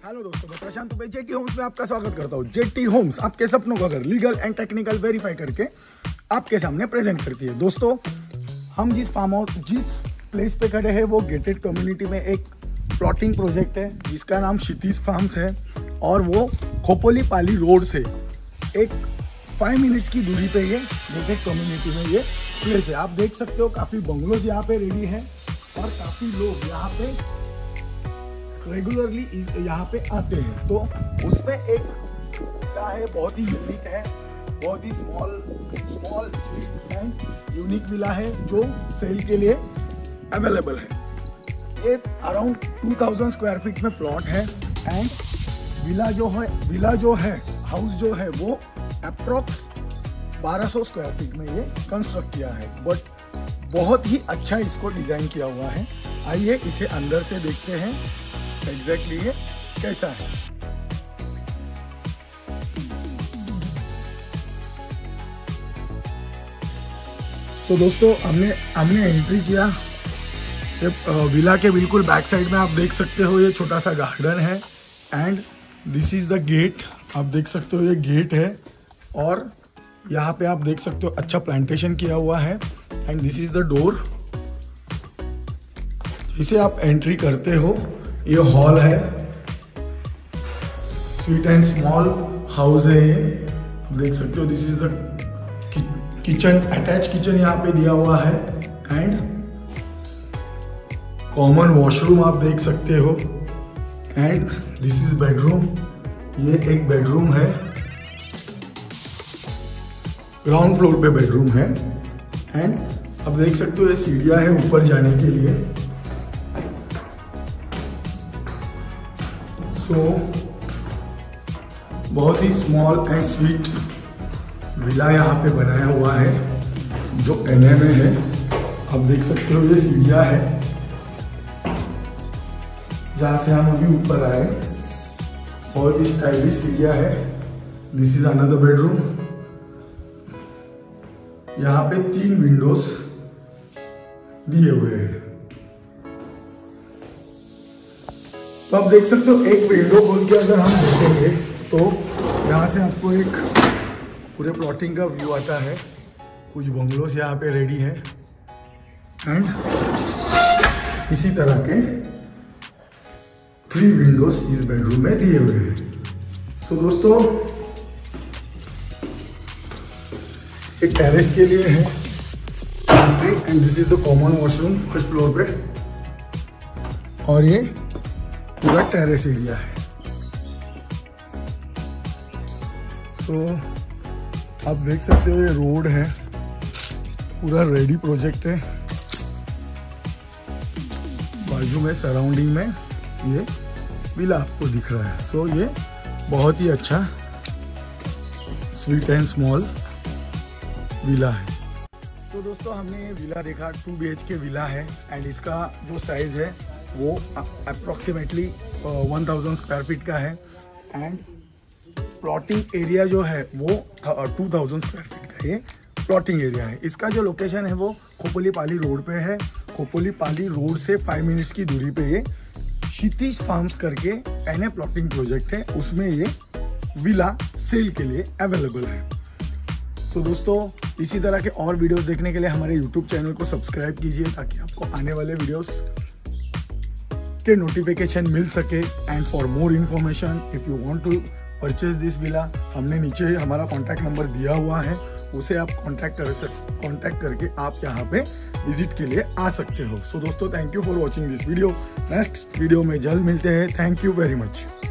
Hello दोस्तों, मैं प्रशांत Dubey jetty Holmes में आपका स्वागत करता हूँ। जेटी होम्स आपके सपनों को अगर लीगल एंड टेक्निकल वेरीफाई करके आपके सामने प्रेजेंट करती है। दोस्तों, हम जिस प्लेस पे खड़े हैं वो गेटेड कम्युनिटी में एक प्लॉटिंग प्रोजेक्ट है जिसका नाम क्षितिज फार्म्स है और वो खोपोलीपाली रोड से एक 5 मिनट्स की दूरी पे ये गेटेड कम्युनिटी में ये प्लेस है। आप देख सकते हो काफ़ी बंगलोज यहाँ पे रेडी है और काफ़ी लोग यहाँ पे रेगुलरली यहाँ पे आते हैं। तो उसमें एक विला है, बहुत ही यूनिक है, बहुत ही small sweet and unique villa है जो सेल के लिए अवेलेबल है। ये अराउंड 2000 स्क्वायर फीट में प्लॉट है एंड विला जो है हाउस जो है वो अप्रोक्स 1200 स्क्वायर फीट में ये कंस्ट्रक्ट किया है, बट बहुत ही अच्छा इसको डिजाइन किया हुआ है। आइए इसे अंदर से देखते हैं एग्जैक्टली ये कैसा है। तो दोस्तों, हमने एंट्री किया। विला के बिल्कुल बैक साइड में आप देख सकते हो ये छोटा सा गार्डन है and this is the gate. आप देख सकते हो ये गेट है और यहाँ पे आप देख सकते हो अच्छा प्लांटेशन किया हुआ है and this is the door. जिसे आप एंट्री करते हो ये हॉल है, स्वीट एंड स्मॉल हाउस है ये। देख सकते हो this is the kitchen, attach kitchen यहाँ पे दिया हुआ है एंड कॉमन वॉशरूम आप देख सकते हो एंड दिस इज बेडरूम। ये एक बेडरूम है, ग्राउंड फ्लोर पे बेडरूम है एंड आप देख सकते हो ये सीढ़ियां है ऊपर जाने के लिए। बहुत ही स्मॉल एंड स्वीट विला यहाँ पे बनाया हुआ है जो एनए में है। आप देख सकते हो ये सीढ़ियाँ है जहाँ से हम अभी ऊपर आए। बहुत ही स्टाइलिश सीढ़ियाँ है। This is another bedroom. यहाँ पे 3 विंडोज दिए हुए हैं। तो आप देख सकते हो एक विंडो खोल के अगर हम देखेंगे तो यहाँ से आपको एक पूरे प्लॉटिंग का व्यू आता है। कुछ बंगलोस यहाँ पे रेडी है एंड इसी तरह के 3 विंडोज इस बेडरूम में दिए हुए हैं। तो दोस्तों, एक टेरेस के लिए है and this is the common washroom first floor पे और ये पूरा टेरेस एरिया है। तो आप देख सकते हो ये रोड है, पूरा रेडी प्रोजेक्ट है। बाजू में सराउंडिंग में ये विला आपको दिख रहा है। सो ये बहुत ही अच्छा स्वीट एंड स्मॉल विला है। तो दोस्तों, हमने ये विला देखा, 2 BHK विला है एंड इसका जो साइज है वो अप्रोक्सीमेटली 1000 स्क्वायर फीट का है एंड प्लॉटिंग एरिया जो है वो 2000 स्क्वायर फीट का ये प्लॉटिंग एरिया है। इसका जो लोकेशन है वो खोपोलीपाली रोड पे है। खोपोलीपाली रोड से 5 मिनट्स की दूरी पे ये क्षितिज फार्म्स करके एनए प्लॉटिंग प्रोजेक्ट है, उसमें ये विला सेल के लिए अवेलेबल है। तो दोस्तों, इसी तरह के और वीडियोस देखने के लिए हमारे यूट्यूब चैनल को सब्सक्राइब कीजिए ताकि आपको आने वाले वीडियोस के नोटिफिकेशन मिल सके। And for more information if you want to purchase this villa, हमने नीचे हमारा कॉन्टैक्ट नंबर दिया हुआ है, उसे आप कॉन्टैक्ट करके आप यहाँ पे विजिट के लिए आ सकते हो। सो दोस्तों, thank you for watching this video. Next video में जल्द मिलते हैं। Thank you very much.